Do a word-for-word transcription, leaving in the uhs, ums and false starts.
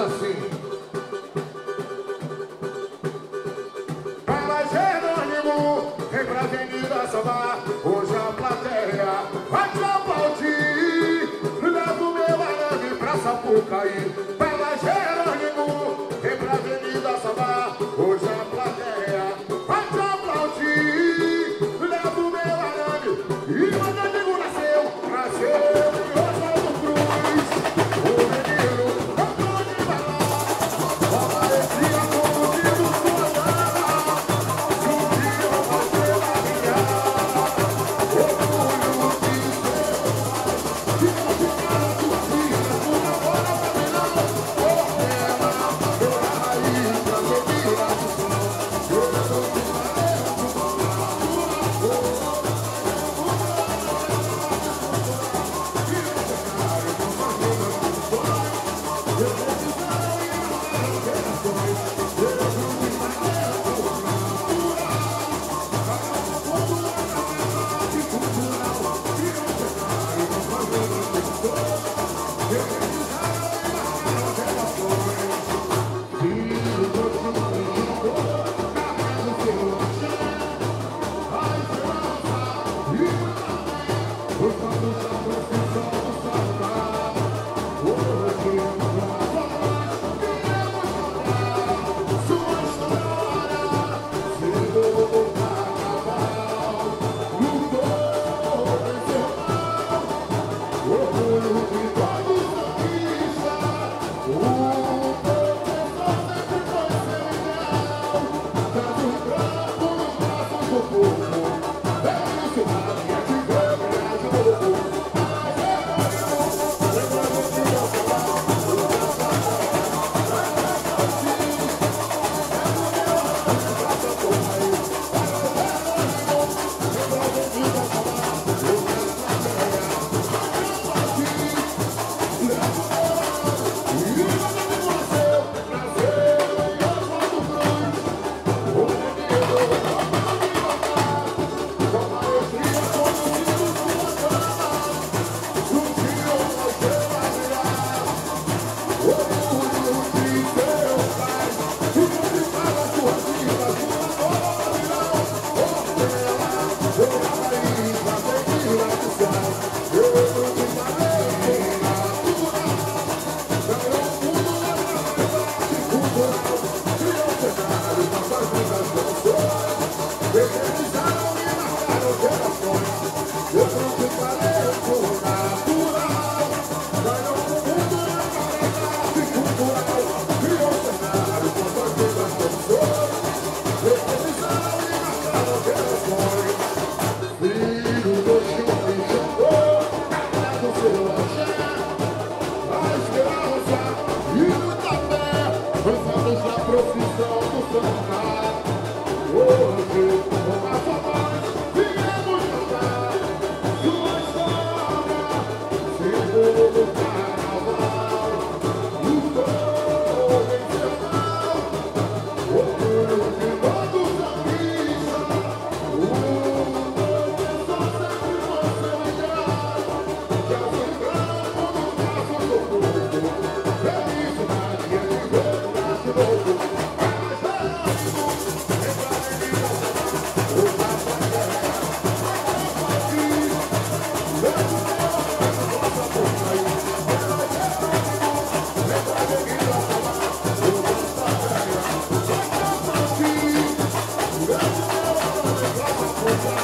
assim. Fala, Jerônimo, vem pra Avenida Samar. Hoje a plateia vai te aplaudir. Leva o meu arame pra Sapucaí. Fala, Jerônimo, vem pra Avenida Samar. Hoje a plateia vai te aplaudir. Leva o meu arame. E quando eu digo nasceu, nasceu em Oswaldo Cruz. O menino cantou de balão. Aparecia conduzindo sua dama. Subiu a estrela brilhar. Orgulho de ser. Fica de cara sua filha, sua fora pavilhão. Ordena, eu raiz pra seguir a missão. Eu sou de We'll be right back.